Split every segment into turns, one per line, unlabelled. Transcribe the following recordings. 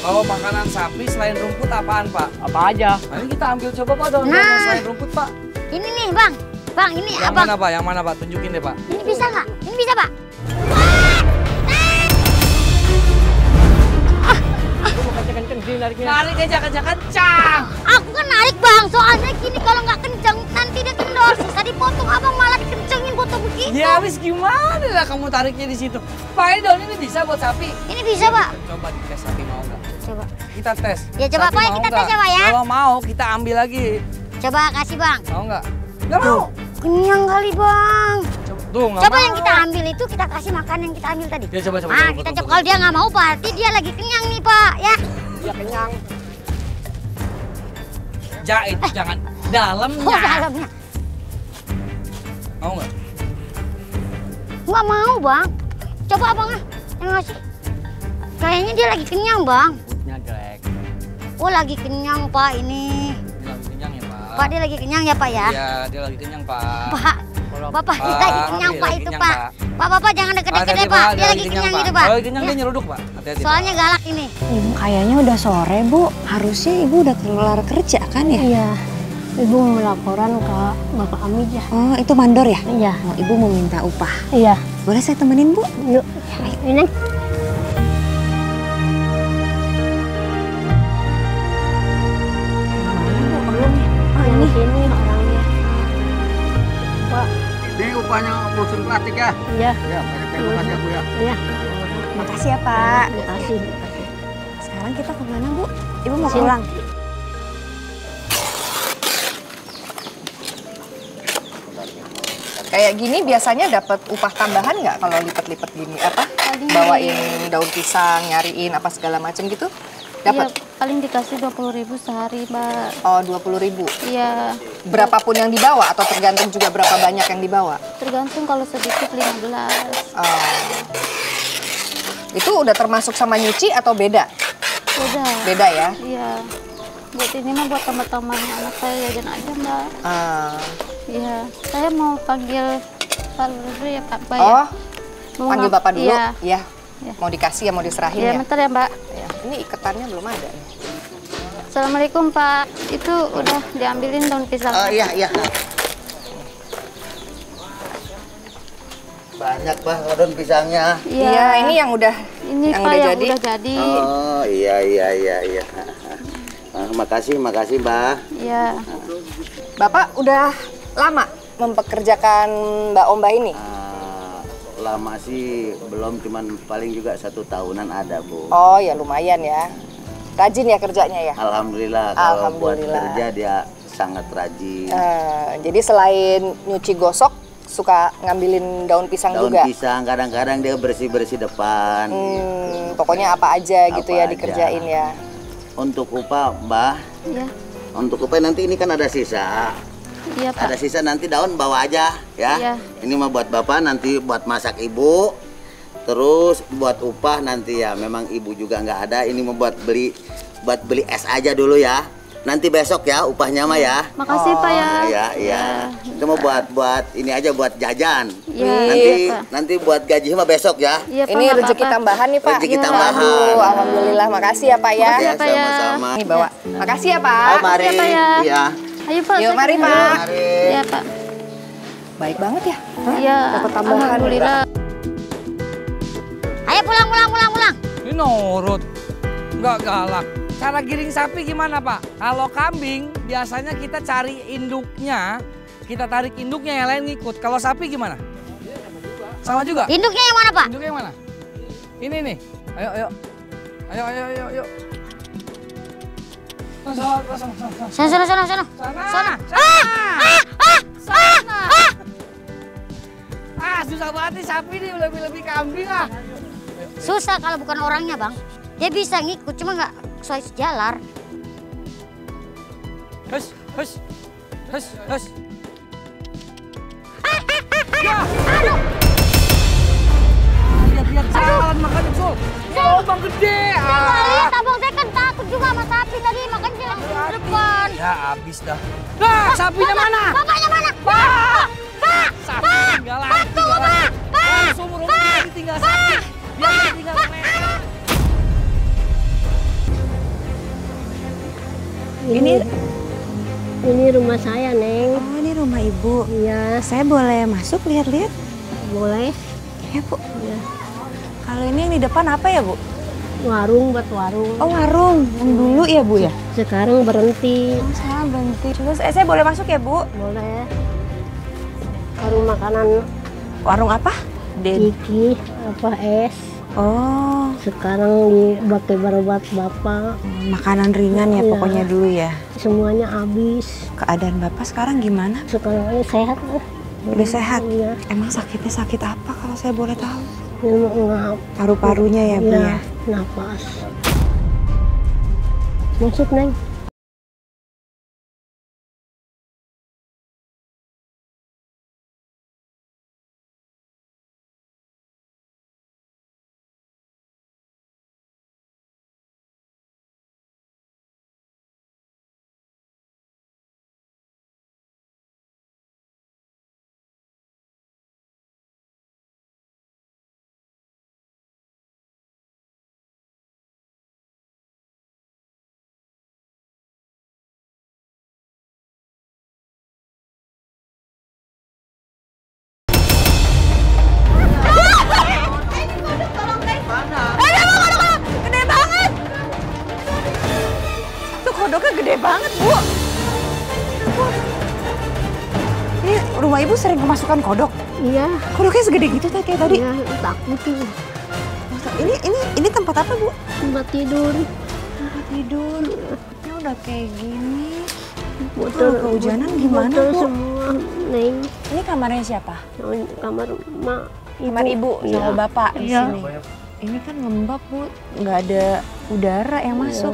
Kalau makanan sapi selain rumput apaan, Pak?
Apa aja?
Nah, ini kita ambil coba, Pak, daun-daun selain rumput, Pak.
Ini nih, Bang. Bang, ini
Yang
abang.
mana, Pak? Yang mana, Pak? Tunjukin deh, Pak.
Ini bisa nggak? Ini bisa, Pak?
Aku mau kenceng-kenceng sih nariknya.
Narik aja kencang-kencang.
Aku kan narik, Bang. Soalnya gini, kalau nggak kenceng, nanti dia kendor. Susah dipotong, abang malah dikencengin potong begitu.
Ya, habis gimana lah kamu tariknya di situ? Pak, ini daun ini bisa buat sapi?
Ini bisa, Pak?
Coba dites sapi mau nggak?
Coba.
Kita tes.
Ya, coba,
Sapi
Pak,
mau
kita
nggak?
tes ya, Pak, ya?
Kalau mau, kita ambil lagi.
Coba kasih, Bang.
Mau nggak? Nggak mau.
Kenyang kali, Bang.
Tuh, nggak
Coba
mau.
yang kita ambil itu kita kasih makan yang kita ambil tadi.
Ya, coba.
Ah, kita coba. Kalau dia nggak mau, berarti dia lagi kenyang nih, Pak. Ya.
Ya kenyang.
Jahit, jangan dalamnya.
Oh, dalamnya.
Mau nggak?
Nggak mau, Bang. Coba abang yang ngasih. Kayaknya dia lagi kenyang, Bang.
Perutnya jelek.
Oh, lagi kenyang, Pak, ini.
Dia lagi kenyang ya, Pak?
Pak, dia lagi kenyang ya, Pak, ya?
Iya, dia lagi kenyang, Pak.
Pak, Bapak
Pak,
lagi kenyang,
dia
Pak,
lagi
itu,
kenyang,
Pak.
Pak.
Bapak jangan deket-deket
Hati-hati,
deh, Pak. Dia lagi kenyang gitu, Pak.
Kalau kenyang
Ya.
dia nyeruduk, Pak. Hati-hati,
Soalnya
Pak.
galak ini.
Ibu kayaknya udah sore, Bu. Harusnya Ibu udah keluar kerja kan ya?
Iya, Ibu mau laporan ke Bapak Amid ya.
Oh, itu mandor ya?
Iya,
Oh, Ibu mau minta upah.
iya.
Boleh saya temenin, Bu?
Yuk, ini. Oh, ini sini orangnya. Pak,
Ini upahnya bosun plastik ya?
iya,
Ya, terima kasih aku ya.
iya.
Makasih ya, Pak.
Terima kasih.
Sekarang kita kemana, Bu? Ibu mau
Sini.
pulang?
Kayak gini biasanya dapat upah tambahan nggak kalau lipat-lipat gini? Apa? Bawain daun pisang, nyariin apa segala macam gitu? Dapat?
Iya, paling dikasih 20.000 sehari, Mbak.
Oh, 20.000.
Iya,
Berapapun yang dibawa atau tergantung juga berapa banyak yang dibawa?
tergantung kalau sedikit 15.
Oh. Itu udah termasuk sama nyuci atau beda?
Beda.
Beda ya?
Iya. Buat ini mah buat tambah-tambahan anak saya jajan aja, Mbak.
Ah.
Iya. Saya mau panggil Pak dulu ya, Pak. Pak,
Oh,
ya? Mau
panggil
ngap-
Bapak dulu?
Iya.
Iya.
Iya.
Mau dikasih ya, mau diserahin
Iya,
ya?
bentar ya, Mbak.
Ya. Ini ikatannya belum ada nih.
Assalamualaikum, Pak. Itu udah diambilin daun pisang.
Iya. Banyak, Pak, daun pisangnya.
Iya, ini yang udah
Ini
yang
Pak
udah
yang
jadi.
udah jadi.
Oh, iya. Makasih, Mbak.
Iya.
Bapak udah lama mempekerjakan Mbak Omba ini?
Lama sih belum, cuman paling juga 1 tahunan ada, Bu.
Oh ya lumayan ya. Rajin ya kerjanya ya?
Alhamdulillah, kalau buat
Alhamdulillah.
kerja dia sangat rajin.
Jadi selain nyuci gosok, suka ngambilin daun pisang
Daun
juga?
pisang, kadang-kadang dia bersih-bersih depan.
Pokoknya apa aja gitu
Apa
ya
aja.
dikerjain ya?
Untuk upah, Mbak,
Iya.
untuk upah nanti ini kan ada sisa.
Iya, Pak.
Ada sisa nanti daun bawa aja ya.
Iya.
Ini mah buat Bapak, nanti buat masak Ibu. Terus buat upah nanti ya, memang Ibu juga nggak ada. Ini mau buat beli es aja dulu ya. Nanti besok ya upahnya mah ya.
Makasih, Pak ya.
Iya. Itu mau buat ini aja buat jajan.
Iya,
Nanti
iya, Pak.
nanti buat gaji mah besok ya.
Iya, Pak,
Ini
nggak
rezeki
apa-apa.
tambahan nih Pak.
Rezeki
Iya.
tambahan.
Aduh, alhamdulillah, makasih ya Pak ya.
Makasih ya, Pak ya.
Sama-sama.
Ini bawa. Makasih ya Pak.
Oh, mari.
Makasih ya, Pak ya.
Iya.
Ayo, Pak.
Yuk,
saya
mari,
kesini.
Pak.
Mari.
Iya, Pak.
Baik banget ya.
Iya.
Dapat tambahan.
Alhamdulillah.
Ayo pulang.
Ini nurut. Nggak galak. Cara giring sapi gimana, Pak? Kalau kambing, biasanya kita cari induknya, kita tarik induknya, yang lain ngikut. Kalau sapi gimana? Sama juga?
Induknya yang mana, Pak?
Induknya yang mana? Ini nih. Ayo. Ayo.
Sana.
Sana. Susah banget nih sapi nih, lebih kambing ah.
Susah kalau bukan orangnya, Bang. Dia bisa ngikut, cuma nggak sesuai sejalar.
Hus. Lihat jalan makanya Sul. Lubang gede.
Nggak lihat, abang saya kan takut juga sama sapi tadi, makanya dia langsung ke depan.
Ya habis dah. Nah, sapinya mana?
Bapaknya mana?
Pak!
Pak!
Sapi tinggal lagi.
Tunggu, Pak! Pak!
Seumur hidup dia ditinggal sapi. Dia ditinggal kereta.
Ini rumah saya, Neng.
Oh, ini rumah ibu.
Iya,
Saya boleh masuk lihat-lihat?
boleh.
Ya, Bu.
Ya.
Kalau ini yang di depan apa ya, Bu?
Warung buat warung.
Oh, warung. Yang dulu ya, Bu ya?
Sekarang berhenti.
Oh, sekarang berhenti. Terus, saya boleh masuk ya, Bu?
Boleh. Warung makanan
Warung apa?
Diki, apa es.
Oh,
Sekarang dipakai berobat bapak.
makanan ringan ya
Iya.
pokoknya dulu ya.
Semuanya habis.
Keadaan Bapak sekarang gimana?
Sekarang sehat lah.
Udah sehat?
Iya.
Emang sakitnya sakit apa kalau saya boleh tahu?
Ngap.
Paru-parunya ya, Bu ya?
Napas. Masuk, Neng.
Gede banget! Tuh kodoknya gede banget, Bu. Ini rumah Ibu sering kemasukan kodok?
Iya.
Kodoknya segede gitu kayak tadi?
Iya, takut tuh.
Ini tempat apa, Bu?
Tempat tidur.
Tempat tidur. Ini udah kayak gini.
Botol
kehujanan gimana,
botol
Bu?
semua, Neng.
Ini kamarnya siapa?
Kamar mak.
Kamar Ibu sama
Iya.
Bapak di
Iya.
sini. Ini kan lembab, Bu. Nggak ada udara yang masuk.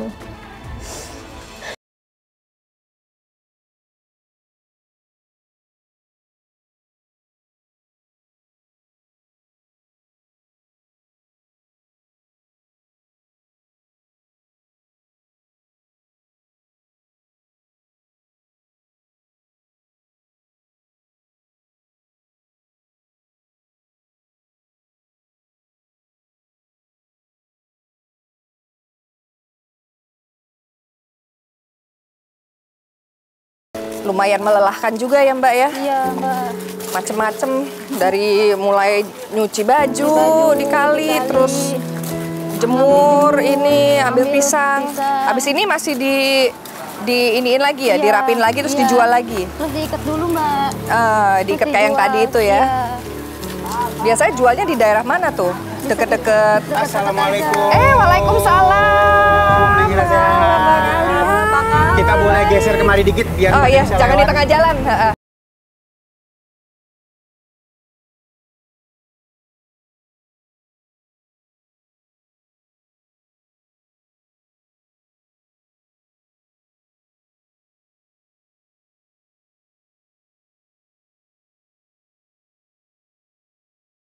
Lumayan melelahkan juga ya Mbak ya?
Iya, Mbak.
Macem-macem dari mulai nyuci baju di kali, terus jemur ini, ambil pisang. Habis ini masih iniin lagi ya,
Iya,
dirapin lagi terus
iya.
dijual lagi.
Terus diikat dulu, Mbak.
Diikat
Terus
kayak yang
dijual.
tadi itu ya.
Iya.
Biasanya jualnya di daerah mana tuh? Deket-deket.
Assalamualaikum.
Waalaikumsalam.
Kita boleh geser kemari dikit biar
Oh iya,
bisa
jangan di
lewat.
tengah jalan.